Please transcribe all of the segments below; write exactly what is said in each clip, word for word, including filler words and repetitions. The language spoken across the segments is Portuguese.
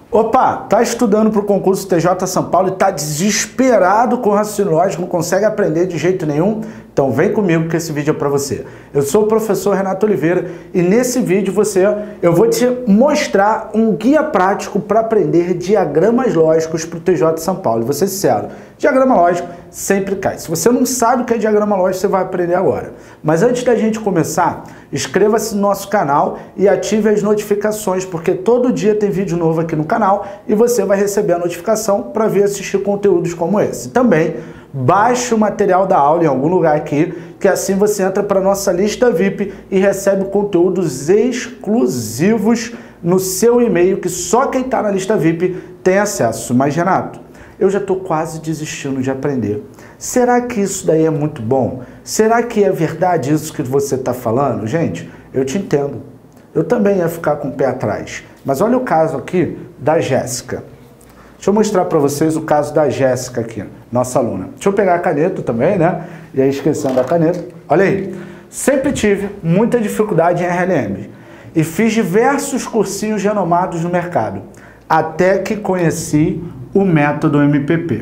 Opa, tá estudando para o concurso T J São Paulo e tá desesperado com o raciocínio lógico, não consegue aprender de jeito nenhum? Então vem comigo que esse vídeo é para você. Eu sou o professor Renato Oliveira e nesse vídeo você, eu vou te mostrar um guia prático para aprender diagramas lógicos para o T J São Paulo. E vou ser sincero, diagrama lógico sempre cai. Se você não sabe o que é diagrama lógico, você vai aprender agora. Mas antes da gente começar, inscreva-se no nosso canal e ative as notificações, porque todo dia tem vídeo novo aqui no canal e você vai receber a notificação para vir assistir conteúdos como esse. Também baixe o material da aula em algum lugar aqui, que assim você entra para a nossa lista V I P e recebe conteúdos exclusivos no seu e-mail, que só quem está na lista V I P tem acesso. Mas, Renato, eu já estou quase desistindo de aprender. Será que isso daí é muito bom? Será que é verdade isso que você está falando? Gente, eu te entendo. Eu também ia ficar com o pé atrás. Mas olha o caso aqui da Jéssica. Deixa eu mostrar para vocês o caso da Jéssica aqui, nossa aluna. Deixa eu pegar a caneta também, né? E aí, esquecendo a caneta. Olha aí. Sempre tive muita dificuldade em R L M e fiz diversos cursinhos renomados no mercado, até que conheci o método M P P.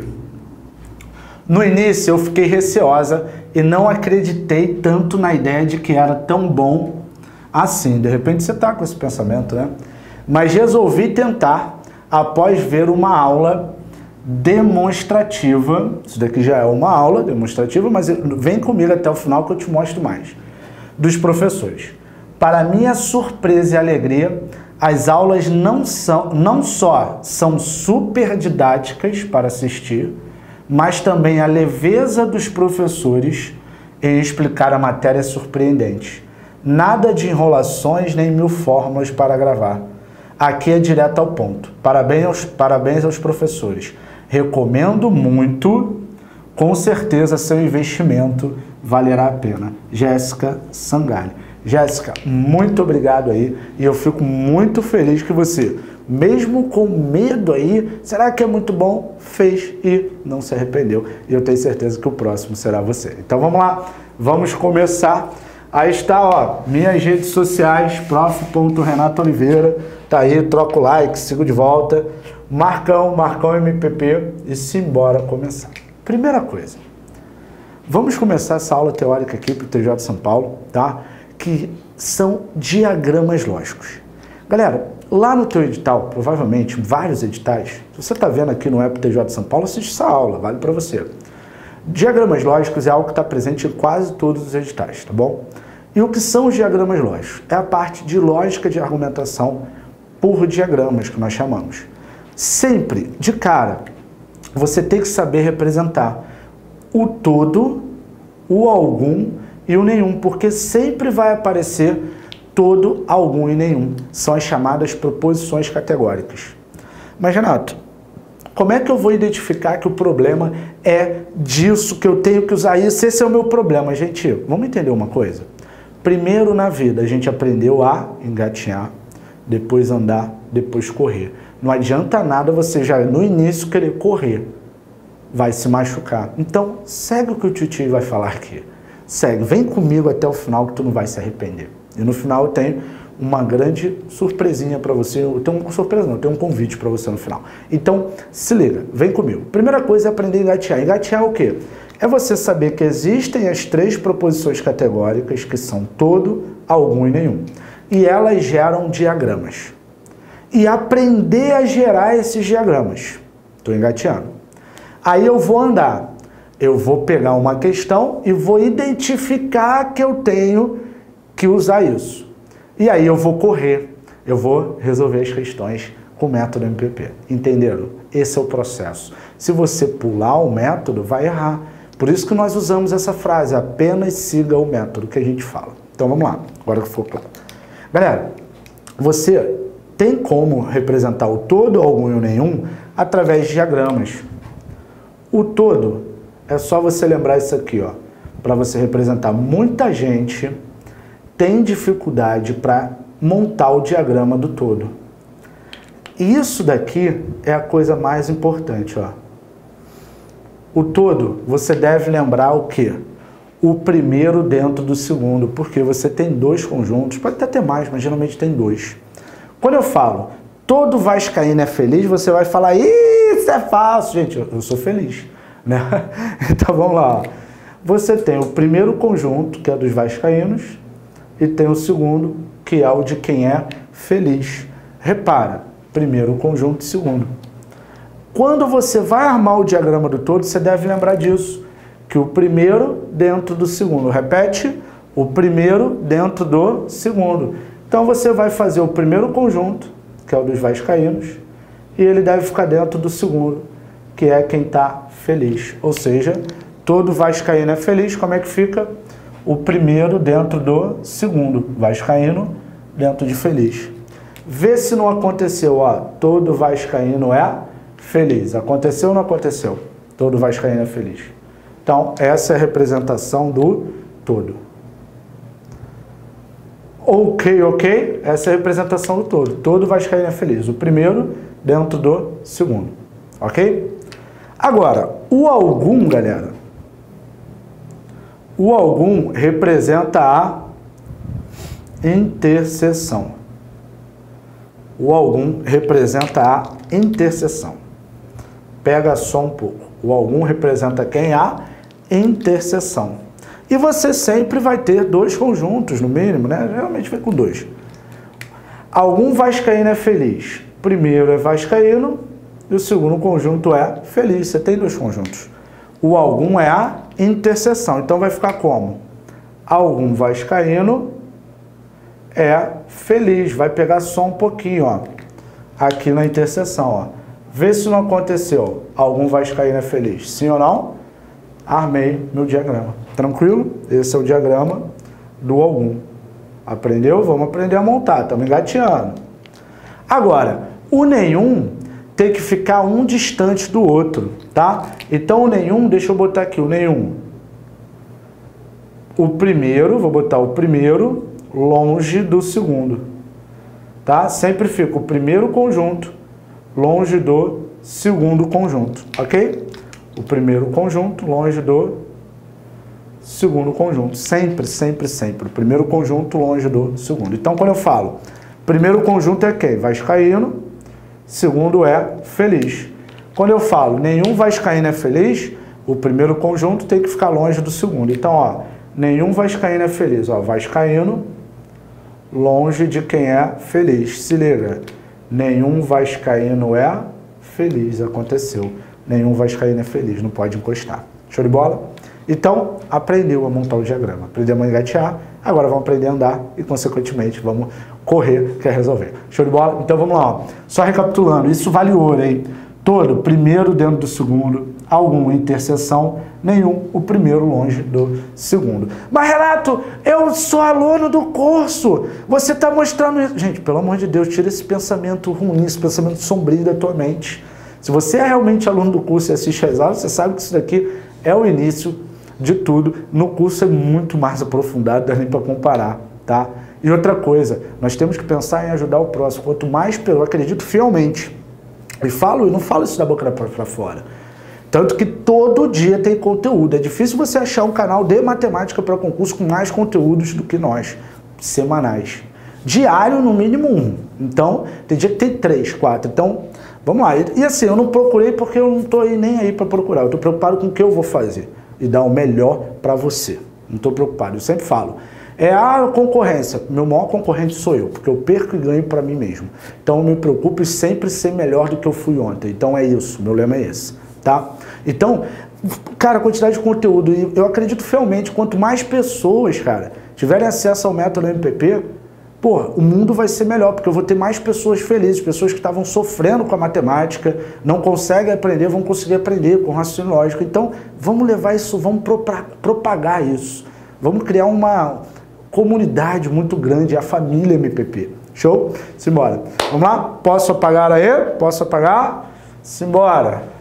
No início eu fiquei receosa e não acreditei tanto na ideia de que era tão bom assim. De repente você está com esse pensamento, né? Mas resolvi tentar após ver uma aula demonstrativa. Isso daqui já é uma aula demonstrativa, mas vem comigo até o final que eu te mostro mais. Dos professores. Para minha surpresa e alegria, as aulas não, são, não só são super didáticas para assistir, mas também a leveza dos professores em explicar a matéria é surpreendente. Nada de enrolações nem mil fórmulas para gravar. Aqui é direto ao ponto. Parabéns aos, parabéns aos professores. Recomendo muito, com certeza seu investimento valerá a pena. Jéssica Sangalli. Jéssica, muito obrigado aí, e eu fico muito feliz que você, mesmo com medo aí, será que é muito bom? Fez e não se arrependeu. E eu tenho certeza que o próximo será você. Então vamos lá, vamos começar. Aí está, ó, minhas redes sociais, prof ponto renato oliveira, tá aí, troca o like, sigo de volta, Marcão, Marcão M P P, e simbora começar. Primeira coisa, vamos começar essa aula teórica aqui para o T J São Paulo, tá? Que são diagramas lógicos. Galera, lá no teu edital, provavelmente, vários editais, se você está vendo aqui no app T J São Paulo, assiste essa aula, vale para você. Diagramas lógicos é algo que está presente em quase todos os editais, tá bom? E o que são os diagramas lógicos? É a parte de lógica de argumentação por diagramas, que nós chamamos. Sempre, de cara, você tem que saber representar o todo, o algum e o nenhum, porque sempre vai aparecer todo, algum e nenhum. São as chamadas proposições categóricas. Mas, Renato, como é que eu vou identificar que o problema é disso, que eu tenho que usar isso? Esse é o meu problema. Gente, vamos entender uma coisa? Primeiro na vida a gente aprendeu a engatinhar, depois andar, depois correr. Não adianta nada você já no início querer correr. Vai se machucar. Então, segue o que o tio vai falar aqui. Segue, vem comigo até o final que tu não vai se arrepender. E no final eu tenho uma grande surpresinha para você. Eu tenho uma surpresa não, eu tenho um convite para você no final. Então, se liga, vem comigo. Primeira coisa é aprender a engatear. Engatear é o quê? É você saber que existem as três proposições categóricas, que são todo, algum e nenhum. E elas geram diagramas. E aprender a gerar esses diagramas. Estou engateando. Aí eu vou andar. Eu vou pegar uma questão e vou identificar que eu tenho que usar isso. E aí eu vou correr, eu vou resolver as questões com o método M P P. Entenderam? Esse é o processo. Se você pular o método, vai errar. Por isso que nós usamos essa frase, apenas siga o método que a gente fala. Então vamos lá, agora que for claro. Galera, você tem como representar o todo, algum e o nenhum através de diagramas. O todo é só você lembrar isso aqui, ó, para você representar. Muita gente tem dificuldade para montar o diagrama do todo. E isso daqui é a coisa mais importante, ó. O todo, você deve lembrar o quê? O primeiro dentro do segundo, porque você tem dois conjuntos, pode até ter mais, mas geralmente tem dois. Quando eu falo todo vascaíno é feliz, você vai falar, isso é falso. Gente, eu, eu sou feliz, né? Então vamos lá. Você tem o primeiro conjunto, que é dos vascaínos, e tem o segundo, que é o de quem é feliz. Repara, primeiro conjunto e segundo. Quando você vai armar o diagrama do todo, você deve lembrar disso, que o primeiro dentro do segundo. Repete, o primeiro dentro do segundo. Então você vai fazer o primeiro conjunto, que é o dos vascaínos, e ele deve ficar dentro do segundo, que é quem está feliz. Ou seja, todo vascaíno é feliz, como é que fica? O primeiro dentro do segundo, vascaíno dentro de feliz. Vê se não aconteceu, ó, todo vascaíno é feliz. Aconteceu ou não aconteceu? Todo vascaíno é feliz. Então, essa é a representação do todo. Ok, ok? Essa é a representação do todo. Todo vascaíno é feliz. O primeiro dentro do segundo. Ok? Agora, o algum, galera, o algum representa a interseção. O algum representa a interseção. Pega só um pouco. O algum representa quem? A interseção. E você sempre vai ter dois conjuntos, no mínimo, né? Geralmente vem com dois. Algum vascaíno é feliz. Primeiro é vascaíno e o segundo conjunto é feliz. Você tem dois conjuntos. O algum é a interseção. Então vai ficar como? Algum vascaíno é feliz. Vai pegar só um pouquinho, ó. Aqui na interseção, ó. Vê se não aconteceu. Algum vascaíno é feliz. Sim ou não? Armei meu diagrama. Tranquilo? Esse é o diagrama do algum. Aprendeu? Vamos aprender a montar. Estamos engateando. Agora, o nenhum tem que ficar um distante do outro, tá? Então, o nenhum, deixa eu botar aqui, o nenhum. O primeiro, vou botar o primeiro longe do segundo, tá? Sempre fica o primeiro conjunto longe do segundo conjunto, ok? O primeiro conjunto longe do segundo conjunto. Sempre, sempre, sempre. O primeiro conjunto longe do segundo. Então, quando eu falo, primeiro conjunto é quem? Vascaíno. Segundo é feliz. Quando eu falo, nenhum vascaíno é feliz, o primeiro conjunto tem que ficar longe do segundo. Então, ó, nenhum vascaíno é feliz. Ó, vascaíno longe de quem é feliz. Se liga. Nenhum vascaíno é feliz. Aconteceu. Nenhum vascaíno é feliz. Não pode encostar. Show de bola? Então, aprendeu a montar o diagrama. Aprendemos a engatear. Agora vamos aprender a andar e, consequentemente, vamos correr, quer resolver. Show de bola? Então, vamos lá. Ó. Só recapitulando. Isso vale ouro, hein? Todo, primeiro dentro do segundo. Algum interseção. Nenhum, o primeiro longe do segundo. Mas, Renato, eu sou aluno do curso. Você está mostrando isso. Gente, pelo amor de Deus, tira esse pensamento ruim, esse pensamento sombrio da tua mente. Se você é realmente aluno do curso e assiste às aulas, você sabe que isso daqui é o início de tudo. No curso é muito mais aprofundado, não dá nem para comparar, tá? E outra coisa, nós temos que pensar em ajudar o próximo. Quanto mais, eu acredito fielmente, e falo, e não falo isso da boca para fora, tanto que todo dia tem conteúdo. É difícil você achar um canal de matemática para concurso com mais conteúdos do que nós, semanais. Diário, no mínimo um. Então, tem dia que tem três, quatro. Então, vamos lá. E assim, eu não procurei porque eu não estou nem aí para procurar. Eu estou preocupado com o que eu vou fazer e dar o melhor para você. Não estou preocupado. Eu sempre falo. É a concorrência. Meu maior concorrente sou eu, porque eu perco e ganho para mim mesmo. Então, eu me preocupo em sempre ser melhor do que eu fui ontem. Então, é isso. Meu lema é esse, tá? Então, cara, a quantidade de conteúdo. E eu acredito fielmente, quanto mais pessoas, cara, tiverem acesso ao método M P P, pô, o mundo vai ser melhor, porque eu vou ter mais pessoas felizes, pessoas que estavam sofrendo com a matemática, não conseguem aprender, vão conseguir aprender com raciocínio lógico. Então, vamos levar isso, vamos propagar isso. Vamos criar uma comunidade muito grande, a família M P P. Show? Simbora. Vamos lá? Posso apagar aí? Posso apagar? Simbora.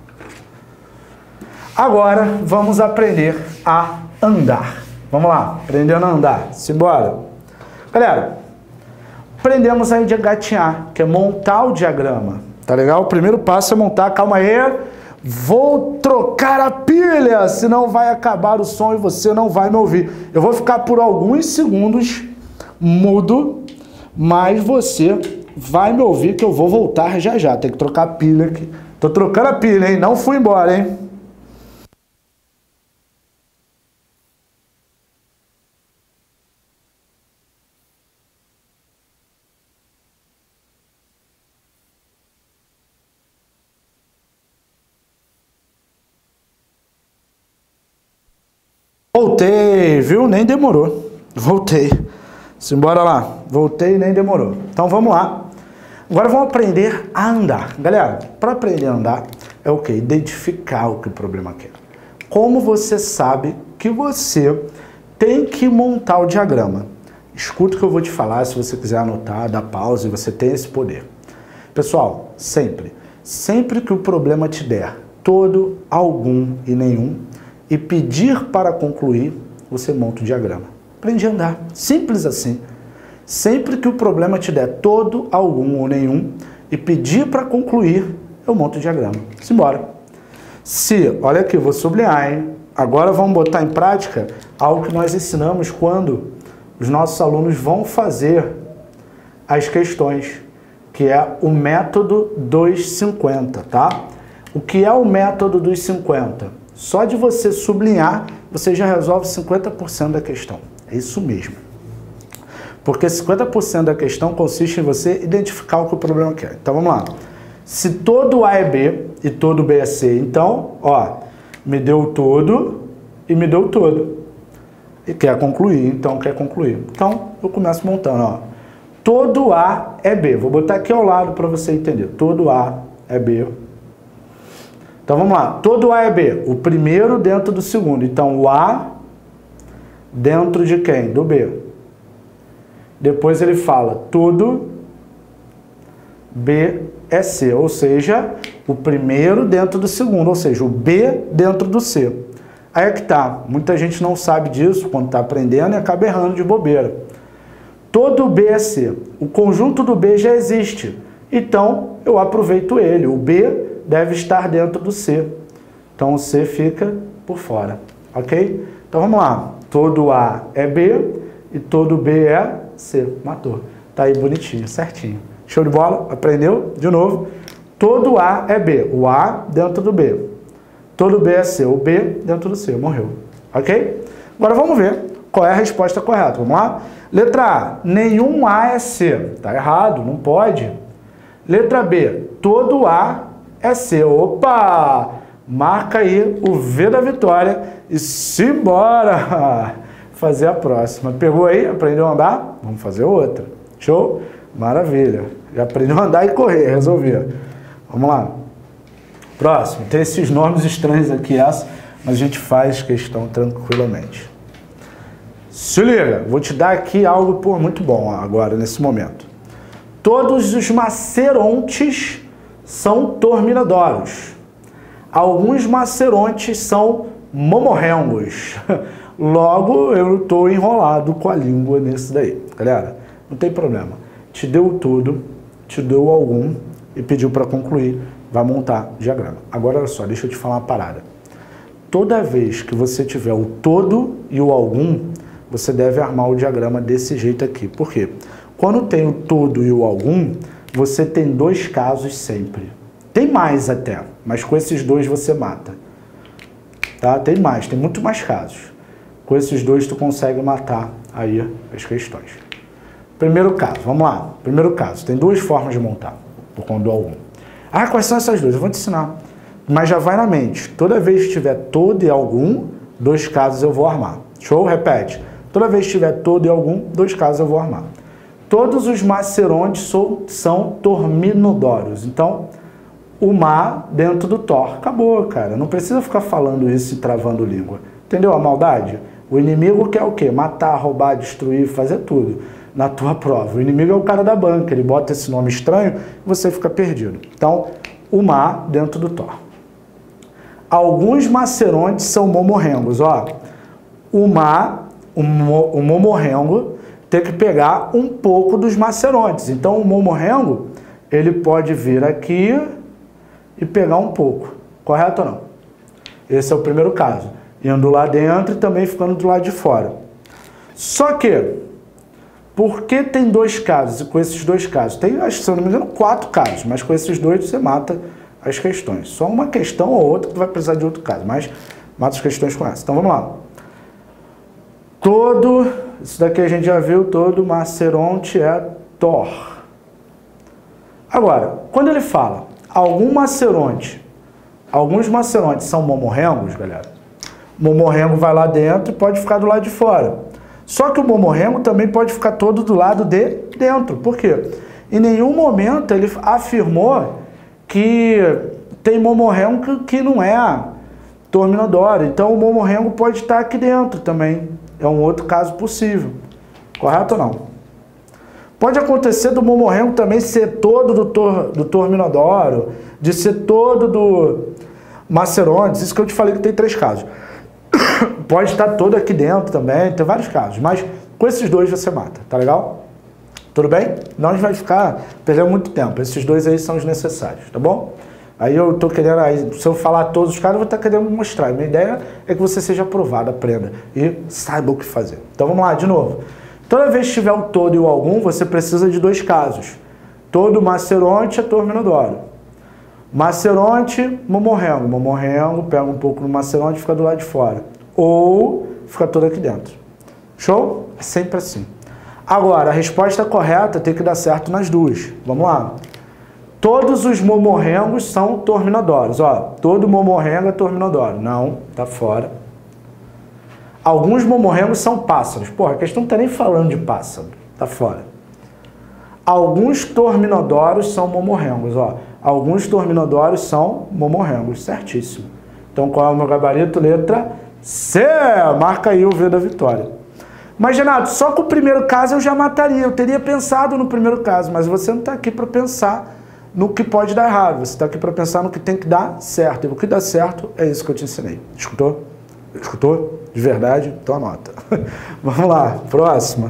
Agora, vamos aprender a andar. Vamos lá, aprendendo a andar. Simbora. Galera, aprendemos a engatinhar, que é montar o diagrama. Tá legal? O primeiro passo é montar. Calma aí. Vou trocar a pilha, senão vai acabar o som e você não vai me ouvir. Eu vou ficar por alguns segundos mudo, mas você vai me ouvir que eu vou voltar já já. Tem que trocar a pilha aqui. Tô trocando a pilha, hein? Não fui embora, hein? Voltei, viu? Nem demorou. Voltei. Simbora lá. Voltei e nem demorou. Então vamos lá. Agora vamos aprender a andar. Galera, para aprender a andar é o quê? Identificar o que o problema quer. Como você sabe que você tem que montar o diagrama? Escuta o que eu vou te falar, se você quiser anotar, dá pausa e você tem esse poder. Pessoal, sempre, sempre que o problema te der todo, algum e nenhum, e pedir para concluir, você monta o diagrama. Aprende a andar. Simples assim. Sempre que o problema te der todo, algum ou nenhum, e pedir para concluir, eu monto o diagrama. Simbora. Se, olha aqui, vou sublinhar, hein? Agora vamos botar em prática algo que nós ensinamos quando os nossos alunos vão fazer as questões, que é o método dos cinquenta, tá? O que é o método dos cinquenta? Só de você sublinhar, você já resolve cinquenta por cento da questão. É isso mesmo. Porque cinquenta por cento da questão consiste em você identificar o que o problema quer. Então vamos lá. Se todo A é B e todo B é C, então, ó, me deu todo e me deu todo. E quer concluir, então quer concluir. Então eu começo montando, ó. Todo A é B. Vou botar aqui ao lado para você entender. Todo A é B. Então vamos lá, todo A é B, o primeiro dentro do segundo. Então o A dentro de quem? Do B. Depois ele fala, todo B é C, ou seja, o primeiro dentro do segundo, ou seja, o B dentro do C. Aí é que tá, muita gente não sabe disso quando está aprendendo e acaba errando de bobeira. Todo B é C, o conjunto do B já existe, então eu aproveito ele, o B deve estar dentro do C. Então o C fica por fora, ok? Então vamos lá. Todo A é B e todo B é C. Matou. Tá aí bonitinho, certinho. Show de bola? Aprendeu? De novo. Todo A é B. O A dentro do B. Todo B é C. O B dentro do C. Morreu. Ok? Agora vamos ver qual é a resposta correta. Vamos lá? Letra A. Nenhum A é C. Tá errado. Não pode. Letra B. Todo A é C. Opa! Marca aí o V da vitória e simbora fazer a próxima. Pegou aí? Aprendeu a andar? Vamos fazer outra. Show? Maravilha. Já aprendeu a andar e correr, resolveu. Vamos lá. Próximo. Tem esses nomes estranhos aqui, essa, mas a gente faz questão tranquilamente. Se liga, vou te dar aqui algo pô, muito bom agora, nesse momento. Todos os macerontes são torminadoros. Alguns macerontes são momorrengos. Logo, eu estou enrolado com a língua nesse daí. Galera, não tem problema. Te deu tudo, te deu algum e pediu para concluir. Vai montar diagrama. Agora, olha só, deixa eu te falar uma parada. Toda vez que você tiver o todo e o algum, você deve armar o diagrama desse jeito aqui. Por quê? Quando tem o todo e o algum, você tem dois casos sempre. Tem mais até, mas com esses dois você mata. Tá? Tem mais, tem muito mais casos. Com esses dois tu consegue matar aí as questões. Primeiro caso, vamos lá. Primeiro caso, tem duas formas de montar, por conta do algum. Ah, quais são essas duas? Eu vou te ensinar. Mas já vai na mente. Toda vez que tiver todo e algum, dois casos eu vou armar. Show? Repete. Toda vez que tiver todo e algum, dois casos eu vou armar. Todos os macerontes são torminodoros. Então, o ma dentro do tor. Acabou, cara. Não precisa ficar falando isso e travando língua. Entendeu a maldade? O inimigo quer o quê? Matar, roubar, destruir, fazer tudo na tua prova. O inimigo é o cara da banca. Ele bota esse nome estranho e você fica perdido. Então, o ma dentro do tor. Alguns macerontes são momorrengos. Ó, o ma, o, mo, o momorrengo, tem que pegar um pouco dos macerontes. Então, o momorrengo, ele pode vir aqui e pegar um pouco. Correto ou não? Esse é o primeiro caso. Indo lá dentro e também ficando do lado de fora. Só que Por que tem dois casos? E com esses dois casos? Tem, acho que se eu não me engano, quatro casos, mas com esses dois você mata as questões. Só uma questão ou outra que tu vai precisar de outro caso, mas mata as questões com essa. Então vamos lá. Todo, isso daqui a gente já viu, todo maceronte é Thor. Agora, quando ele fala algum maceronte, alguns macerontes são momorrengos, galera. Momorrengo vai lá dentro e pode ficar do lado de fora. Só que o momorrengo também pode ficar todo do lado de dentro. Por quê? Em nenhum momento ele afirmou que tem momorrengo que não é Torminodoro. Então o momorrengo pode estar aqui dentro também. É um outro caso possível. Correto ou não? Pode acontecer do momorrengo também ser todo do, tor, do Torminodoro, de ser todo do Macerontes. Isso que eu te falei que tem três casos. Pode estar todo aqui dentro também, tem vários casos. Mas com esses dois você mata, tá legal? Tudo bem? Não a gente vai ficar perdendo muito tempo. Esses dois aí são os necessários, tá bom? Aí eu tô querendo, aí, se eu falar todos os casos, eu vou estar querendo mostrar. A minha ideia é que você seja aprovado, aprenda e saiba o que fazer. Então vamos lá, de novo. Toda vez que tiver o todo e o algum, você precisa de dois casos. Todo maceronte é Torminodoro. Maceronte, momorrengo. Momorrengo, pega um pouco no maceronte e fica do lado de fora. Ou fica todo aqui dentro. Show? É sempre assim. Agora, a resposta correta tem que dar certo nas duas. Vamos lá. Todos os momorrengos são Torminodoros. Ó, todo momorrengo é Torminodoro. Não, tá fora. Alguns momorrengos são pássaros. Porra, a questão não tá nem falando de pássaro. Tá fora. Alguns Torminodoros são momorrengos. Ó, alguns Torminodoros são momorrengos. Certíssimo. Então, qual é o meu gabarito? Letra C. Marca aí o V da vitória. Mas, Renato, só com o primeiro caso eu já mataria. Eu teria pensado no primeiro caso, mas você não está aqui para pensar no que pode dar errado. Você está aqui para pensar no que tem que dar certo. E o que dá certo é isso que eu te ensinei. Escutou? Escutou? De verdade? Então anota. Vamos lá. Próxima.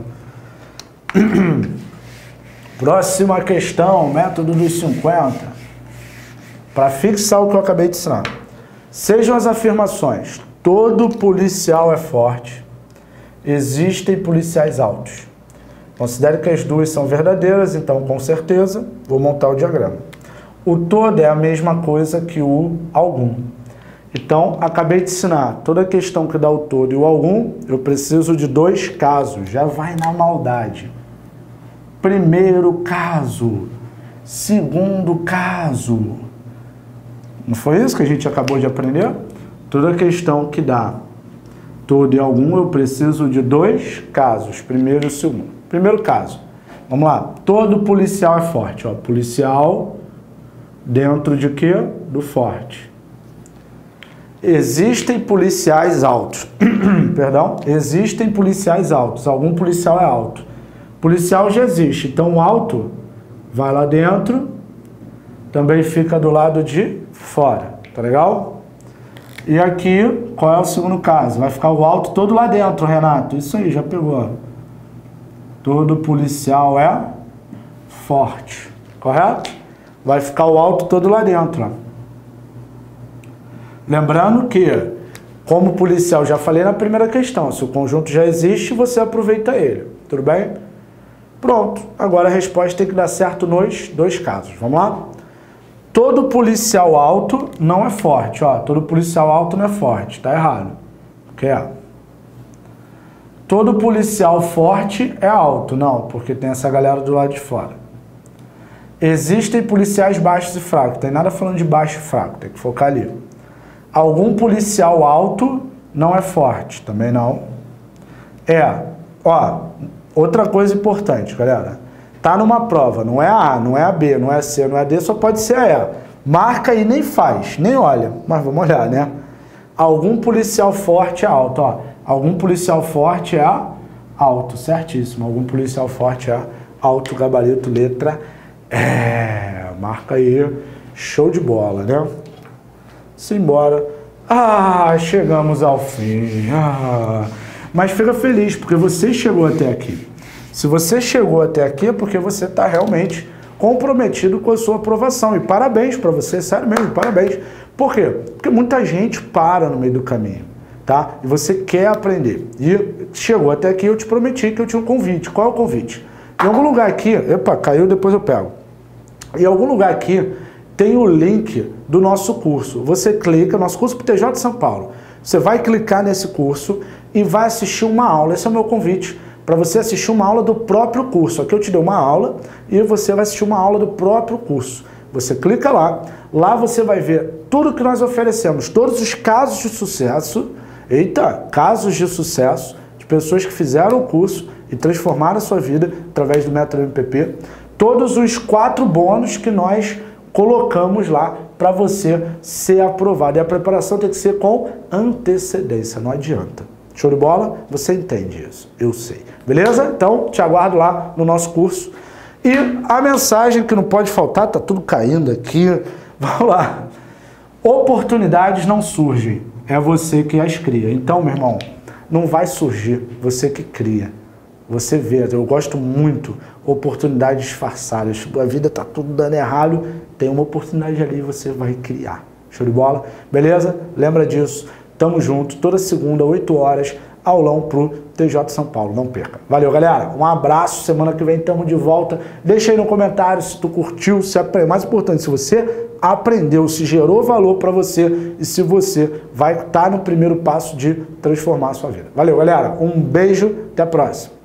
Próxima questão. Método dos cinquenta. Para fixar o que eu acabei de ensinar. Sejam as afirmações. Todo policial é forte. Existem policiais altos. Considere que as duas são verdadeiras, então com certeza vou montar o diagrama. O todo é a mesma coisa que o algum. Então, acabei de ensinar toda a questão que dá o todo e o algum, eu preciso de dois casos. Já vai na maldade. Primeiro caso. Segundo caso. Não foi isso que a gente acabou de aprender? Toda a questão que dá todo e algum, eu preciso de dois casos. Primeiro e segundo. Primeiro caso. Vamos lá. Todo policial é forte. Ó. Policial dentro de quê? Do forte. Existem policiais altos. Perdão? Existem policiais altos. Algum policial é alto. Policial já existe. Então o alto vai lá dentro. Também fica do lado de fora. Tá legal? E aqui, qual é o segundo caso? Vai ficar o alto todo lá dentro, Renato. Isso aí, já pegou. Todo policial é forte. Correto? Vai ficar o alto todo lá dentro. Ó. Lembrando que, como policial, já falei na primeira questão, se o conjunto já existe, você aproveita ele. Tudo bem? Pronto. Agora a resposta tem que dar certo nos dois casos. Vamos lá? Todo policial alto não é forte. Ó, todo policial alto não é forte. Tá errado. Que é? Todo policial forte é alto. Não, porque tem essa galera do lado de fora. Existem policiais baixos e fracos. Tem nada falando de baixo e fraco. Tem que focar ali. Algum policial alto não é forte. Também não. É. Ó, outra coisa importante, galera. Tá numa prova, não é a A, não é a B, não é a C, não é a D, só pode ser a E. Marca aí, nem faz, nem olha. Mas vamos olhar, né? Algum policial forte é alto, ó. Algum policial forte é alto, certíssimo. Algum policial forte é alto, gabarito, letra É. Marca aí, show de bola, né? Simbora. Ah, chegamos ao fim. Ah. Mas fica feliz, porque você chegou até aqui. Se você chegou até aqui é porque você está realmente comprometido com a sua aprovação. E parabéns para você, sério mesmo, parabéns. Por quê? Porque muita gente para no meio do caminho. tá? E você quer aprender. E chegou até aqui, eu te prometi que eu tinha um convite. Qual é o convite? Em algum lugar aqui, epa, caiu, depois eu pego. Em algum lugar aqui tem o link do nosso curso. Você clica, nosso curso pro T J de São Paulo. Você vai clicar nesse curso e vai assistir uma aula. Esse é o meu convite para você assistir uma aula do próprio curso. Aqui eu te dei uma aula e você vai assistir uma aula do próprio curso. Você clica lá, lá você vai ver tudo que nós oferecemos, todos os casos de sucesso, eita, casos de sucesso de pessoas que fizeram o curso e transformaram a sua vida através do método M P P, todos os quatro bônus que nós colocamos lá para você ser aprovado. E a preparação tem que ser com antecedência, não adianta. Show de bola? Você entende isso, eu sei. Beleza? Então, te aguardo lá no nosso curso. E a mensagem que não pode faltar, tá tudo caindo aqui. Vamos lá. Oportunidades não surgem, é você que as cria. Então, meu irmão, não vai surgir, você que cria. Você vê, eu gosto muito oportunidades disfarçadas. A vida tá tudo dando errado, tem uma oportunidade ali, você vai criar. Show de bola? Beleza? Lembra disso. Tamo junto, toda segunda, oito horas, aulão pro T J São Paulo. Não perca. Valeu, galera. Um abraço. Semana que vem tamo de volta. Deixa aí no comentário se tu curtiu, se aprendeu. Mais importante, se você aprendeu, se gerou valor para você e se você vai estar no primeiro passo de transformar a sua vida. Valeu, galera. Um beijo. Até a próxima.